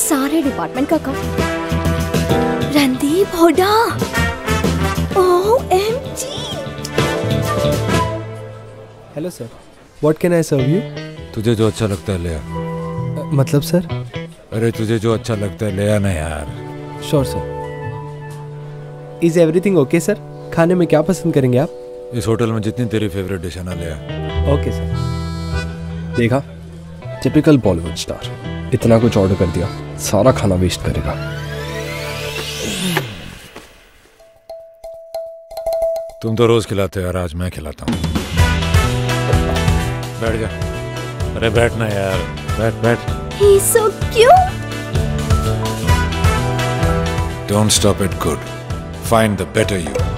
सारे डिपार्टमेंट का काम। Randeep Hooda, OMG। Hello sir, what can I serve you? तुझे जो अच्छा लगता है ले आ। मतलब सर? अरे तुझे जो अच्छा लगता है ले आना यार। Sure sir. Is everything okay sir? खाने में क्या पसंद करेंगे आप? इस होटल में जितनी तेरी फेवरेट डिश है ना ले आ। Okay sir. देखा, टिपिकल बॉलीवुड स्टार, इतना कुछ ऑर्डर कर दिया, सारा खाना वेस्ट करेगा। तुम तो रोज खिलाते हो यार, आज मैं खिलाता हूँ। बैठ जा। अरे बैठना यार, बैठ बैठ। He's so cute. Don't stop at good. Find the better you.